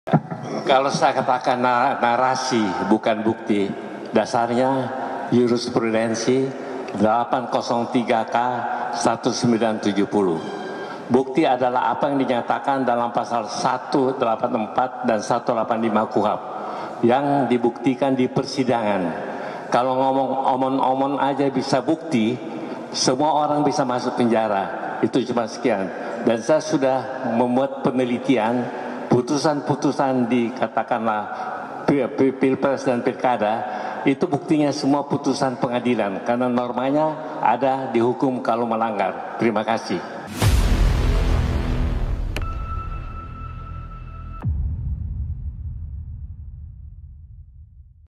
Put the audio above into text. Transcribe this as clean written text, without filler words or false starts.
Kalau saya katakan narasi bukan bukti, dasarnya jurisprudensi 803K 1970. Bukti adalah apa yang dinyatakan dalam pasal 184 dan 185 KUHP yang dibuktikan di persidangan. Kalau ngomong omon-omon aja bisa bukti, semua orang bisa masuk penjara. Itu cuma sekian. Dan saya sudah membuat penelitian, putusan-putusan dikatakanlah Pilpres dan Pilkada, itu buktinya semua putusan pengadilan. Karena normanya ada dihukum kalau melanggar. Terima kasih.